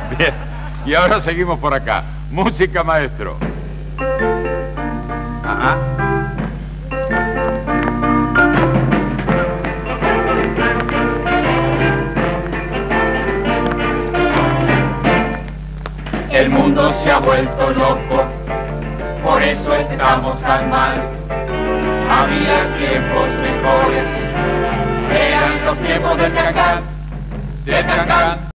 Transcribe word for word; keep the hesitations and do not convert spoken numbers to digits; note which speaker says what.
Speaker 1: Bien, y ahora seguimos por acá. Música, maestro. Ajá.
Speaker 2: El mundo se ha vuelto loco, por eso estamos tan mal. Había tiempos mejores, eran los tiempos del Cancán, del Cancán.